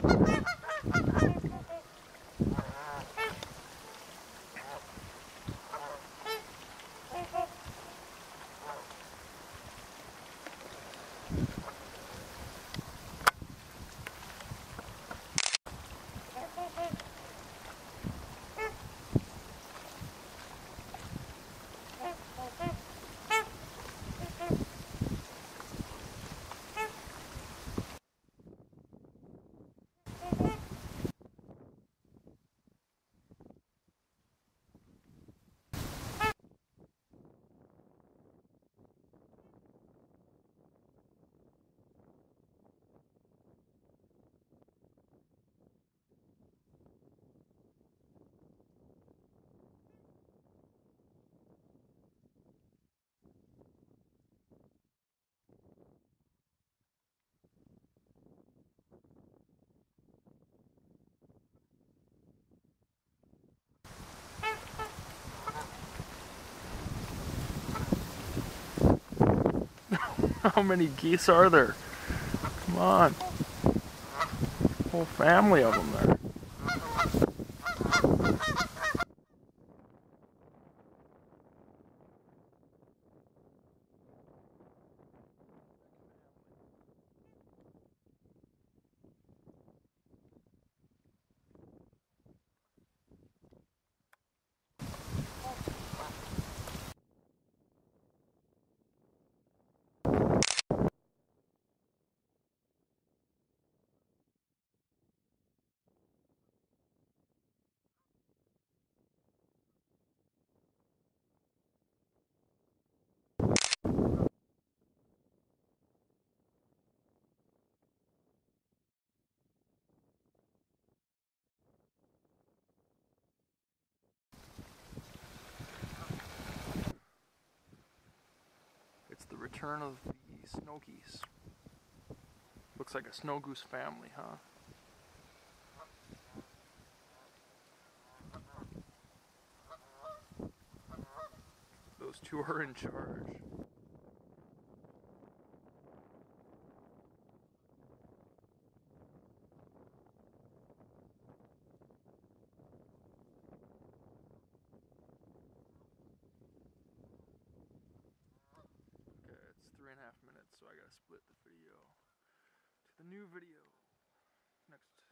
How many geese are there? Come on. Whole family of them there. It's the return of the snow geese. Looks like a snow goose family, huh? Those two are in charge. Okay, it's 3.5 minutes, so I gotta split the video to the new video next